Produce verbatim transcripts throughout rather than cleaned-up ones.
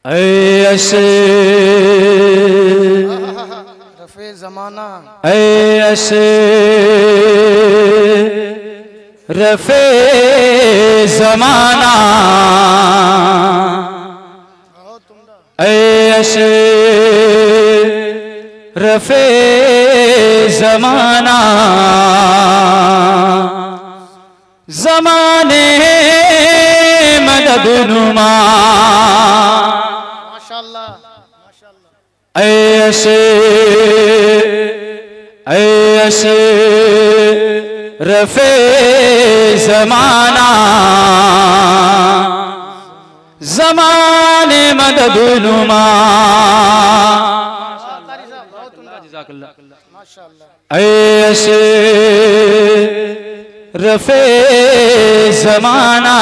ऐसे रफ़े ज़माना, ऐसे रफ़े ज़माना, ऐसे रफ़े ज़माना, ज़माने मदद नुमा, माशाअल्लाह माशाअल्लाह। ऐसे ऐसे रफ़े ज़माना, ज़माने मदद नुमा, ऐसे रफ़े ज़माना,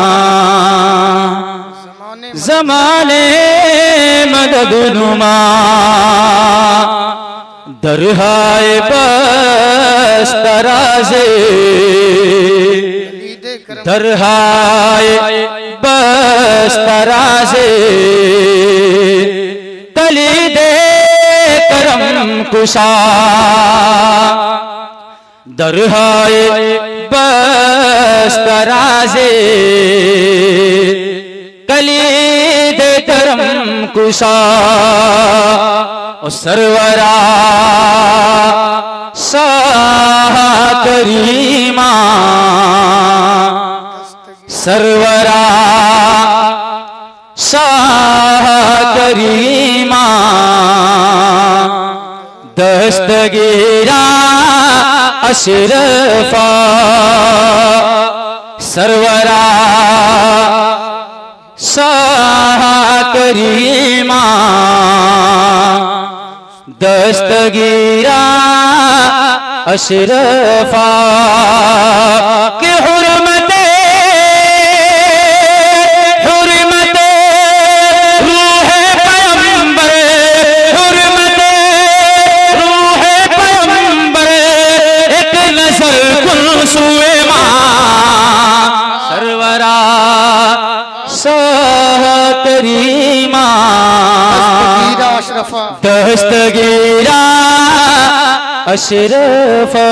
ज़माने मदद नुमा, दरहाए बस तराज़े, दरहाए बस तराज़े, कलीदे करम कुशा, दरहाए बस तराज़े, कलीदे करम कुशा, और सरवरा शाह करीमा, सरवरा शाह करीमा, दस्तगीरा अशरफा, सरवरा शाह करीमा, दस्तगीरा अशरफा, के हुर्मते हुर्मते रूहे पैगंबर, हुर्मते रूहे पैगंबर, एक नजर कुल सुए मां, सरवरा शाह करीमा, दस्तगीरा अशरफा।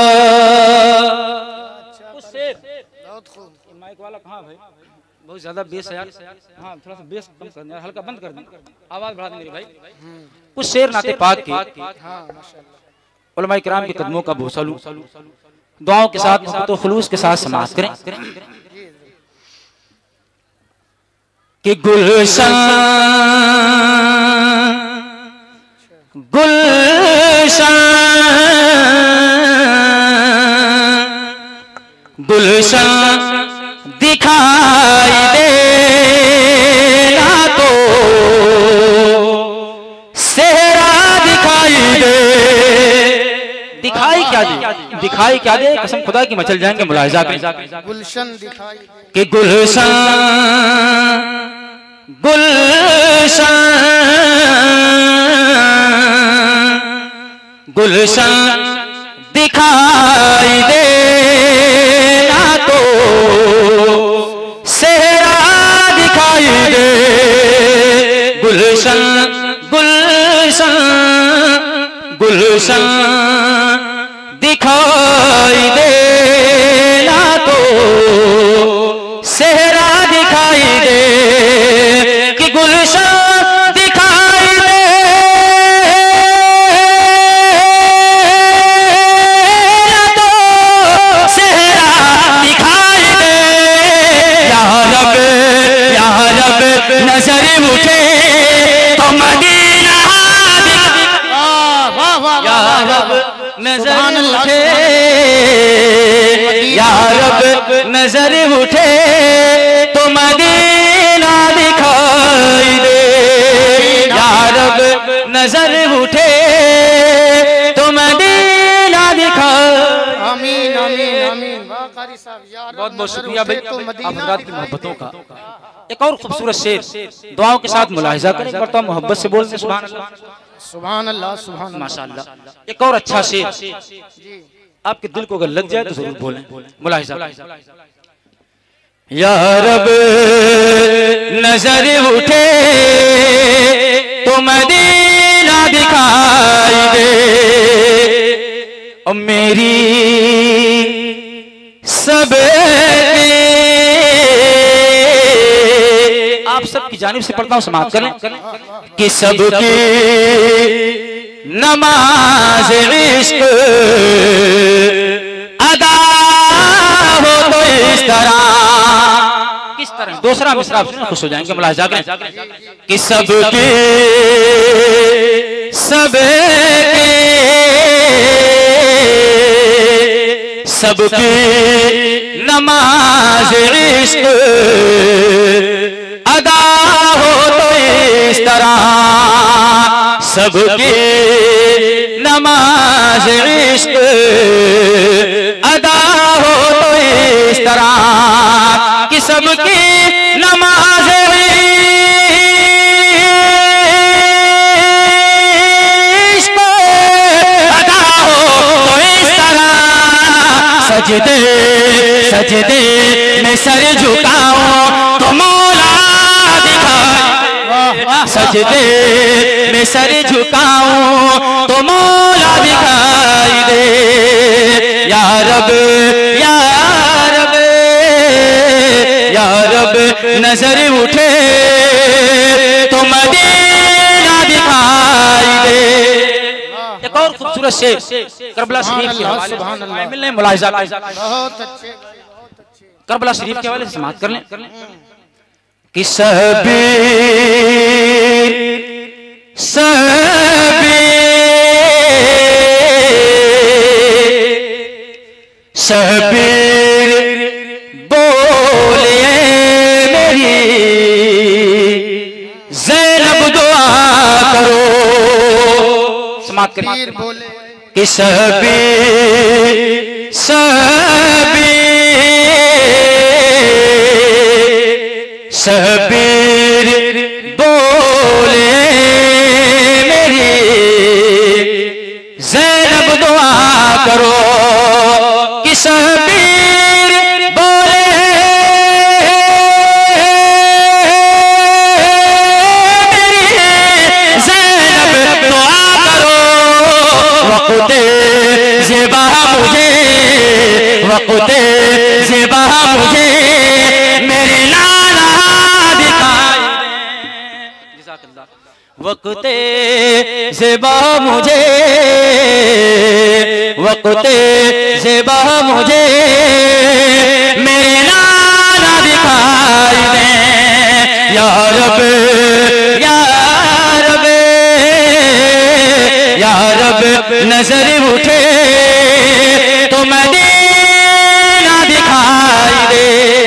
माइक वाला कहाँ भाई? बहुत ज्यादा बेस है यार। हाँ थोड़ा सा बेस कम कर दे, हल्का बंद कर दे, आवाज बढ़ा दे मेरे भाई। कुछ शेर नाते पाक के उलमा इकराम के कदमों का भूसलू, दुआओं के साथ मोहब्बत खुलूस के साथ समाअत करें कि गुलशन गुलशन गुलशन दिखाई देना तो सेहरा दिखाई दे, दिखाई क्या दे, दिखाई क्या दे, कसम खुदा की मचल जाएंगे मुलाहिजा करें। गुलशन दिखाई कि गुलशन गुलशन गुलशन दिखाई देना तो सेहरा दिखाई दे, गुलशन गुलशन गुलशन दिखाई देना तो सेहरा दिखाई दे, कि गुलशन दिखाई दे तो सेहरा दिखाई दे, या रब या रब नजर उठे तो मदीना, या रब नजर उठे, या रब नजर उठे तो मदीना दिखाई दे, या रब नजर उठे तो मदीना दिखाई। आमीन आमीन आमीन। कारी साहब यार बहुत बहुत शुक्रिया भाई आप हज़रात की मोहब्बतों का। एक और खूबसूरत शेर दुआओं के साथ मुलाहिजा करें, बर्ता मोहब्बत से बोलते सुभान अल्लाह सुभान अल्लाह सुभान अल्लाह माशाअल्लाह। एक और अच्छा शेर आपके दिल को अगर लग जाए तो जरूर बोलें, मुलाहिजा। या रब नजर उठे और मेरी सब आप सबकी जानिब से पढ़ता हूं, समाप्त कर लें कि सबकी नमाज इश्क अदा हो तो इस तरह, किस तरह दूसरा मिसरा आप सुन खुश हो जाएंगे, मुलाहिजा करें कि सबके सबके सबकी नमाज इश्क अदा हो तो इस तरह, सबकी नमाज इश्क अदा हो तो इस तरह कि सबकी नमाज इश्क अदा हो तो इस तरह, सजदे सजदे में सर झुकाऊं तो मौला दिखाई, सजदे में सर झुकाऊं तो मौला दिखाई दे, या रब या रब या रब नजर उठे तो मदीना दिखाई दे। एक और खूबसूरत शेर करबला शरीफ के हवाले से मिलने मुलाहिजा, बहुत अच्छे, करबला शरीफ के हवाले से समाप्त कर लें कि सबीर सबीर सबीर बोले मेरी ज़ैनब दुआ करो, समाप्त करें कि सबीर सबीर सबीर बोले मेरी ज़ैनब दुआ करो, कि सबीर बोले मेरी ज़ैनब दुआ करो, वक़्ते ज़ेबा मुझे वक़्ते ज़ेबा मुझे मेरे लाला दिखाई दे, वक़्ते ज़ेबा मुझे वक़्ते ज़ेबा मुझे मेरे लाला दिखाई दे, या रब या रब या रब नजर उठे तो मदीना दिखाई दे।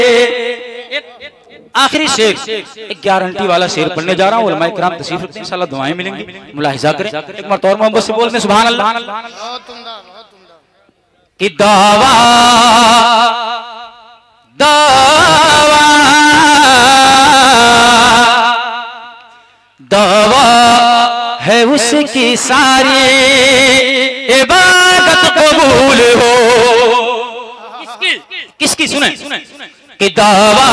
आखिरी शेर एक गारंटी वाला शेर पढ़ने जा रहा हूँ, उलमाए किराम तशरीफ रखते हैं, इंशाअल्लाह दुआएं मिलेंगी, मुलाहिजा करें। एक मरतबा और मोहब्बत से बोलते हैं सुभान अल्लाह। कि दावा दावा दावा है उसकी सारी इबादत कबूल हो, किसकी किसकी सुने कि दावा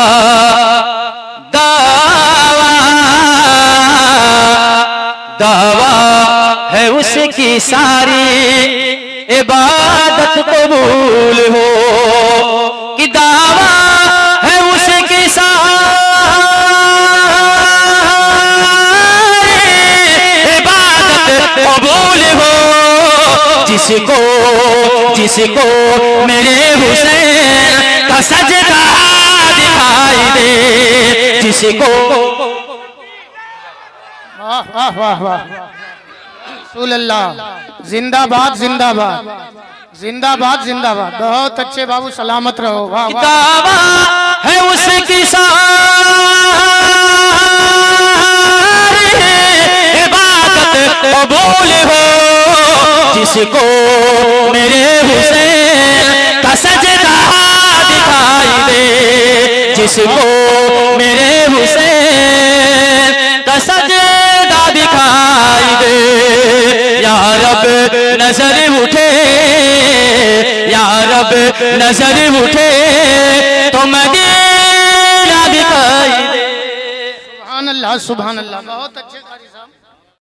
दावा दावा है उसकी सारी इबादत कबूल हो, कि दावा है उसकी सारी इबादत कबूल हो, जिसको जिसको मेरे हुसैन का सजदा दिखाई दे, जिसको वाह वाह वाह वाह, अल्लाह जिंदाबाद जिंदाबाद जिंदाबाद जिंदाबाद, बहुत अच्छे बाबू, सलामत रहो। वाह वाह, दावा है उसकी सारी इबादत कबूल हो, जिसको मेरे हुसैन का सजदा दिखाई दे, जिसको मेरे हुसैन का सजदा दिखाई दे, या रब नजर उठे या रब नजर उठे तो मदीना दिखाई दे। सुभान अल्लाह सुभान अल्लाह, बहुत अच्छे कारी साहब।